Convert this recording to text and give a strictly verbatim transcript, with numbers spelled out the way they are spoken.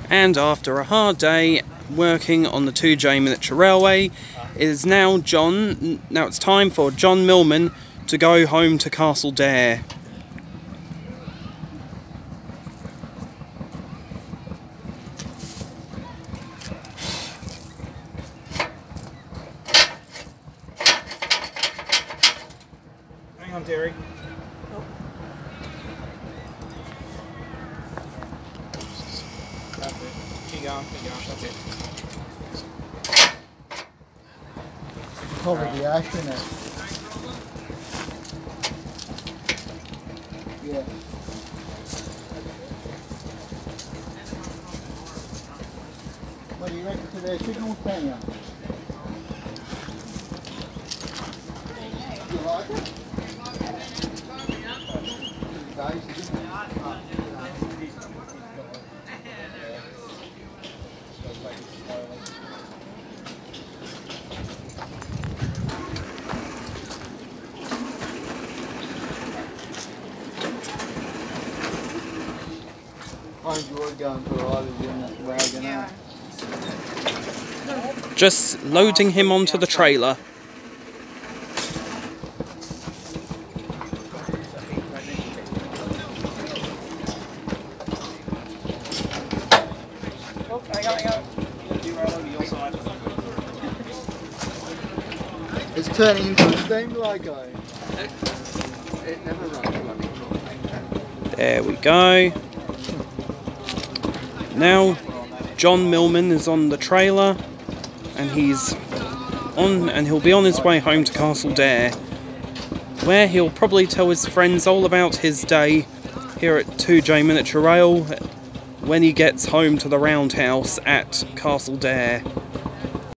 And after a hard day working on the two J Miniature Railway, it is now John. Now it's time for John Millman to go home to Castle Dare. Hang on, Derry. Oh. That's it. Keep going, keep going, that's it. Probably ash in it. Yeah. What do you reckon to their signals, Tanya? You like it? I enjoy going for a ride in that wagon, eh? Just loading him onto the trailer. Oh, I got, I got. It's turning into a steam loco. It never runs. There we go. Now, John Millman is on the trailer, and he's on, and he'll be on his way home to Castle Dare, where he'll probably tell his friends all about his day here at two J Miniature Rail when he gets home to the roundhouse at Castle Dare.